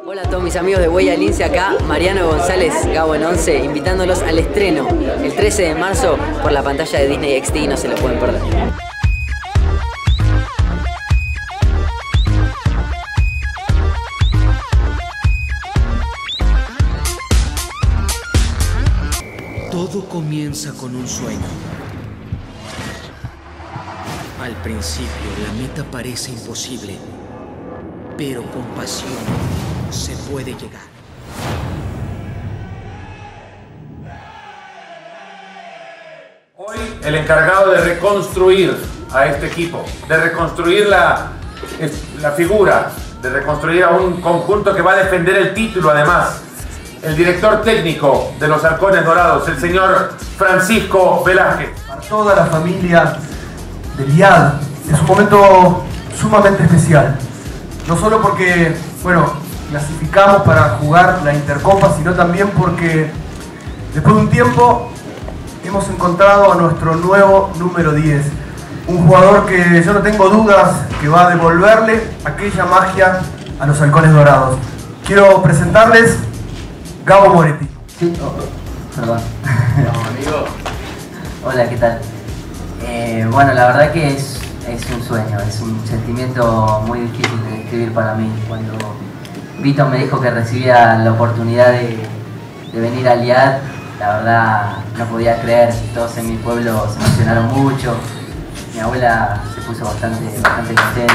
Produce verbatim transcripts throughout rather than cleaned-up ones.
Hola a todos mis amigos de Huella Lince, acá Mariano González, Gabo en once, invitándolos al estreno el trece de marzo por la pantalla de Disney X D, no se lo pueden perder. Todo comienza con un sueño. Al principio la meta parece imposible, pero con pasión se puede llegar. Hoy el encargado de reconstruir a este equipo, de reconstruir la, la figura, de reconstruir a un conjunto que va a defender el título además, el director técnico de los Halcones Dorados, el señor Francisco Velázquez. Para toda la familia de Liad es un momento sumamente especial. No solo porque, bueno, clasificamos para jugar la Intercopa, sino también porque después de un tiempo hemos encontrado a nuestro nuevo número diez. Un jugador que yo no tengo dudas que va a devolverle aquella magia a los Halcones Dorados. Quiero presentarles Gabo Moretti. Sí, oh, perdón. Amigo. Hola, ¿qué tal? Eh, bueno, la verdad que es, es un sueño, es un sentimiento muy difícil de describir para mí. Cuando Vito me dijo que recibía la oportunidad de, de venir a Liad, la verdad no podía creer. Todos en mi pueblo se emocionaron mucho. Mi abuela se puso bastante, bastante contenta.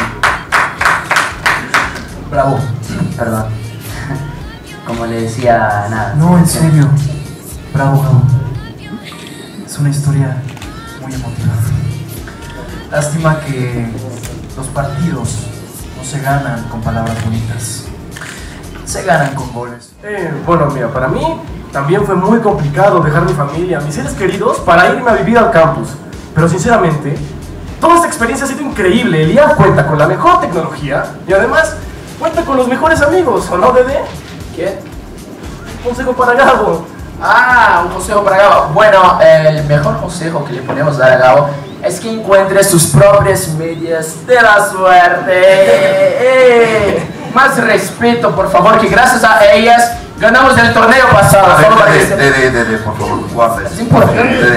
Bravo. Perdón. Como le decía, nada. No, en serio. Bravo, Gabo. Es una historia muy emotiva. Lástima que los partidos no se ganan con palabras bonitas. Se ganan con goles. Eh, bueno, mira, para mí también fue muy complicado dejar mi familia, mis seres queridos, para irme a vivir al campus. Pero sinceramente, toda esta experiencia ha sido increíble. El Liad cuenta con la mejor tecnología y además cuenta con los mejores amigos, ¿o no, Dede? ¿Qué? Un consejo para Gabo. Ah, un consejo para Gabo. Bueno, el mejor consejo que le podemos dar a Gabo es que encuentre sus propias medias de la suerte. Eh, más respeto, por favor, que gracias a ellas ganamos el torneo pasado. Solo para que se... Dede, Dede, por favor, guarda. Es importante. Dede.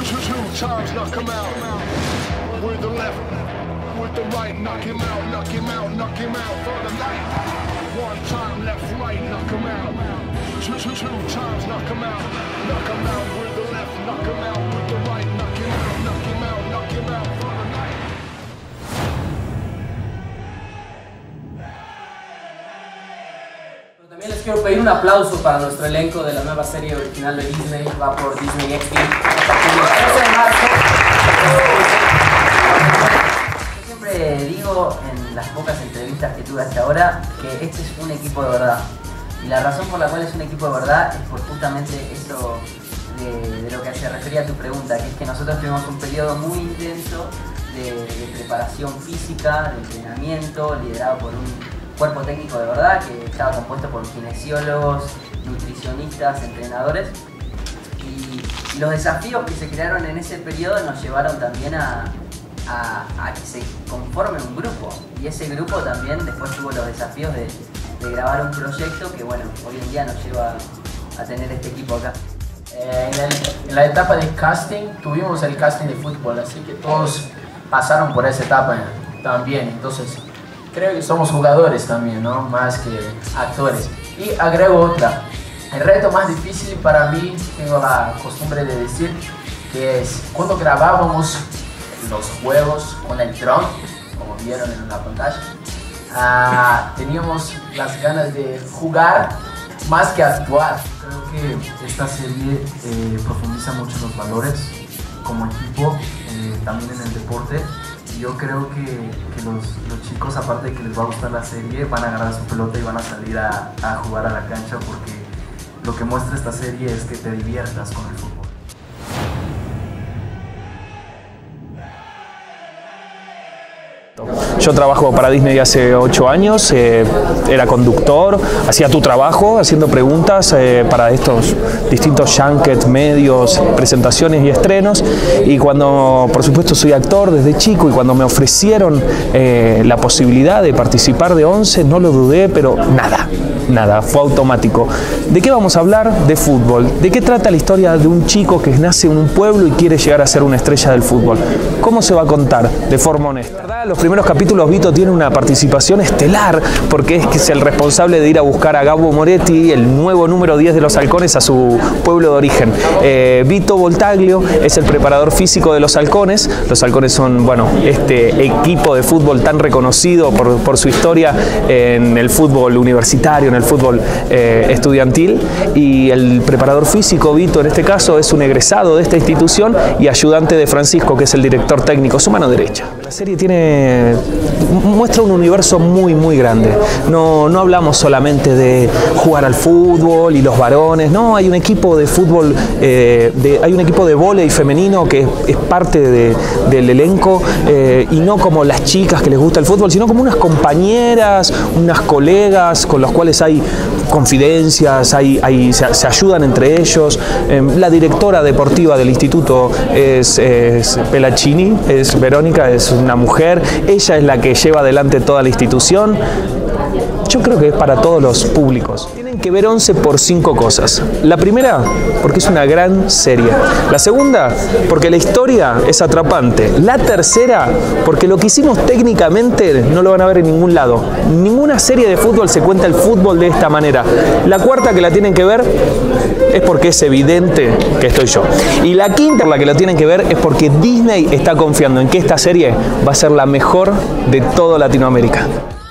También les quiero pedir un aplauso para nuestro elenco de la nueva serie original de Disney, va por Disney X D. A partir del trece de marzo. Yo siempre digo en las pocas entrevistas que tuve hasta ahora que este es un equipo de verdad. Y la razón por la cual es un equipo de verdad es por justamente eso de, de lo que se refería a tu pregunta, que es que nosotros tuvimos un periodo muy intenso de, de preparación física, de entrenamiento, liderado por un cuerpo técnico de verdad que estaba compuesto por kinesiólogos, nutricionistas, entrenadores, y, y los desafíos que se crearon en ese periodo nos llevaron también a, a, a que se conforme un grupo, y ese grupo también después tuvo los desafíos de, de grabar un proyecto que bueno, hoy en día nos lleva a tener este equipo acá. Eh, en, el, en la etapa de casting tuvimos el casting de fútbol, así que todos pasaron por esa etapa también, entonces creo que somos jugadores también, ¿no? Más que actores. Y agrego otra. El reto más difícil para mí, tengo la costumbre de decir, que es cuando grabábamos los juegos con el dron, como vieron en la pantalla, uh, teníamos las ganas de jugar más que actuar. Creo que esta serie eh, profundiza mucho en los valores como equipo, eh, también en el deporte. Yo creo que, que los, los chicos, aparte de que les va a gustar la serie, van a agarrar su pelota y van a salir a, a jugar a la cancha, porque lo que muestra esta serie es que te diviertas con el fútbol. Yo trabajo para Disney hace ocho años, eh, era conductor, hacía tu trabajo haciendo preguntas eh, para estos distintos junkets, medios, presentaciones y estrenos, y cuando, por supuesto, soy actor desde chico, y cuando me ofrecieron eh, la posibilidad de participar de once, no lo dudé, pero nada. nada, fue automático. ¿De qué vamos a hablar? De fútbol. ¿De qué trata la historia de un chico que nace en un pueblo y quiere llegar a ser una estrella del fútbol? ¿Cómo se va a contar? De forma honesta. ¿Verdad? Los primeros capítulos Vito tiene una participación estelar porque es que es el responsable de ir a buscar a Gabo Moretti, el nuevo número diez de los Halcones, a su pueblo de origen. Eh, Vito Voltaglio es el preparador físico de los Halcones. Los Halcones son, bueno, este equipo de fútbol tan reconocido por, por su historia en el fútbol universitario, en el fútbol eh, estudiantil, y el preparador físico, Vito, en este caso, es un egresado de esta institución y ayudante de Francisco, que es el director técnico, su mano derecha. La serie tiene, muestra un universo muy, muy grande. No, no hablamos solamente de jugar al fútbol y los varones, no, hay un equipo de fútbol, eh, de, hay un equipo de vóley femenino que es, es parte de, del elenco, eh, y no como las chicas que les gusta el fútbol, sino como unas compañeras, unas colegas con los cuales hay confidencias, hay, hay, se, se ayudan entre ellos. Eh, la directora deportiva del instituto es, es Pelaccini, es Verónica, es una mujer, ella es la que lleva adelante toda la institución. Yo creo que es para todos los públicos. Tienen que ver once por cinco cosas. La primera, porque es una gran serie. La segunda, porque la historia es atrapante. La tercera, porque lo que hicimos técnicamente no lo van a ver en ningún lado. Ninguna serie de fútbol se cuenta el fútbol de esta manera. La cuarta, que la tienen que ver, es porque es evidente que estoy yo. Y la quinta, por la que lo tienen que ver, es porque Disney está confiando en que esta serie va a ser la mejor de toda Latinoamérica.